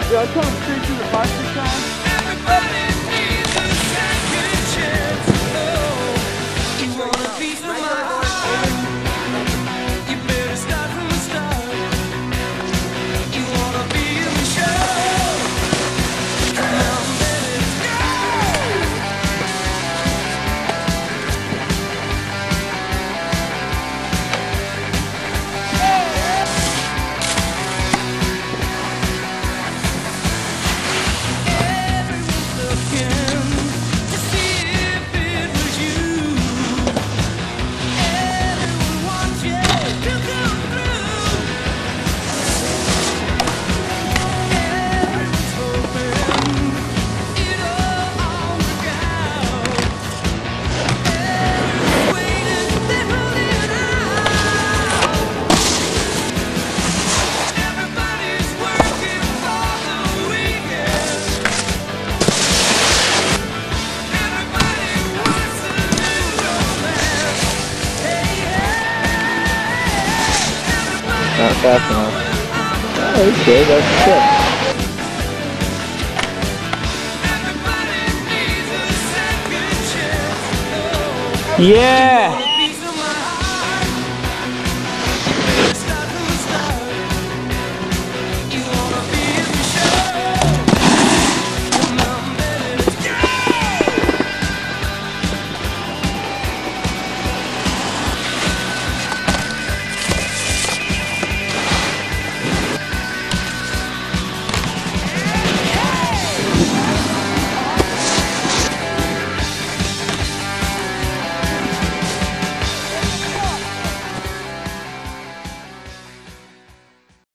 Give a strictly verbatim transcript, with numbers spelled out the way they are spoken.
Yeah, I tell him straight through the plastic time. Everybody needs a second chance. Oh, you wanna be from my heart? You better start from the start. You wanna be in the show? Come on, let's go. Everyone's looking to see if it was you. Everyone wants you to come through. Everyone's hoping it'll all work out. Everyone's waiting, they're holding out. Everybody's working for the weekend. Everybody wants a new romance. Hey, hey, everybody. Not fast enough. Oh, okay, that's good. Everybody needs a second chance. Oh. Yeah!